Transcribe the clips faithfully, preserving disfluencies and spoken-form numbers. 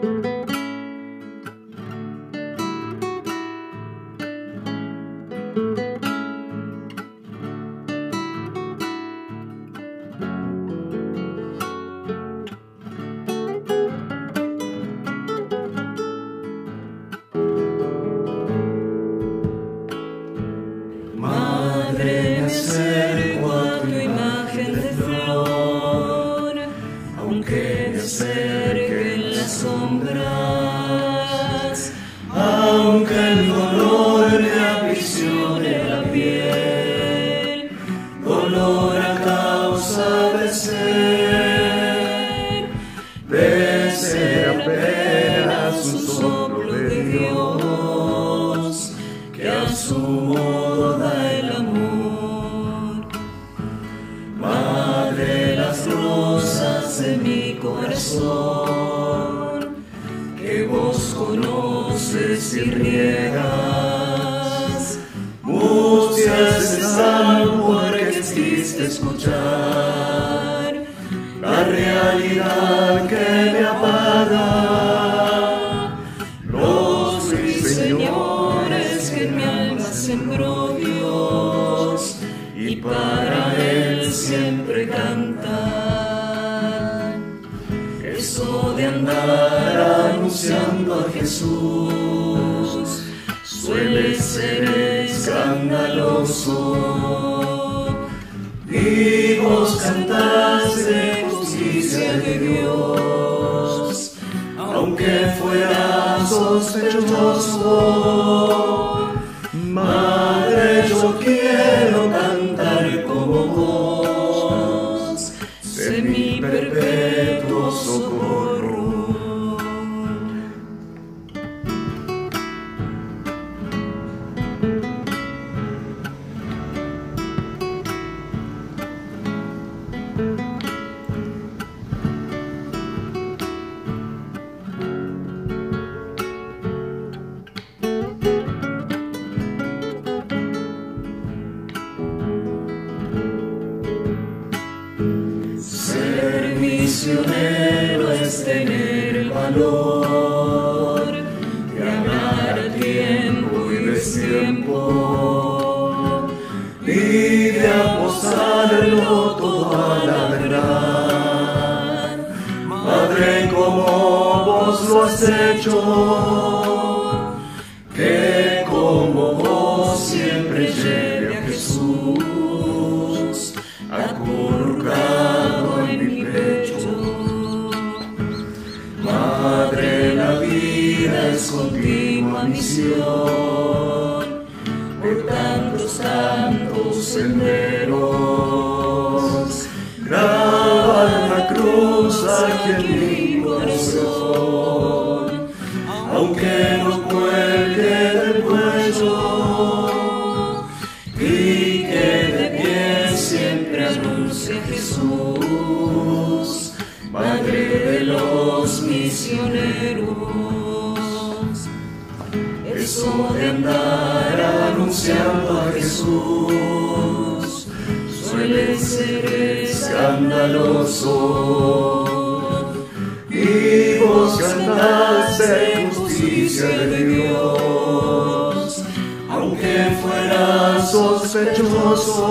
Madre, me acerco a tu imagen de flor, aunque me acerquen las sombras, aunque el dolor me aprisione la piel, dolor a causa de ser, de ser apenas un soplo de Dios, que a su modo da el amor. Madre, las rosas de mi corazón, que vos conoces y riegas, mustias están porque existe escuchar la realidad que me apaga. Los ruiseñores que en mi alma sembró Dios, y para Él siempre cantar. Eso de andar anunciando a Jesús suele ser escandaloso, y vos cantás de justicia de Dios, aunque fuera sospechoso. Madre, yo quiero cantar como vos, sé mi perpetuo socorro. Ser misionero es tener el valor de amar a tiempo y destiempo, y de apostarlo todo a la verdad. Madre, como vos lo has hecho, que como vos siempre lleve a Jesús acurrucado en mi pecho. Madre, la vida es continua misión por tantos, tantos senderos. Graba la cruz aquí en mi corazón, aunque no cuelgue del cuello, y que de pie siempre anuncie a Jesús, Madre de los misioneros. Eso de andar anunciando a Jesús suele ser escandaloso, y vos cantás de justicia de Dios, aunque fuera sospechoso.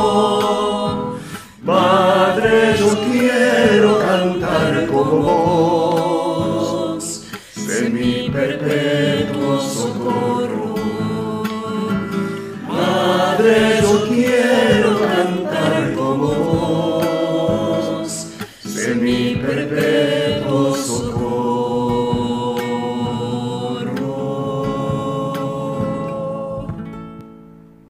Madre, yo quiero cantar como vos, sé mi perpetuo socorro. Madre,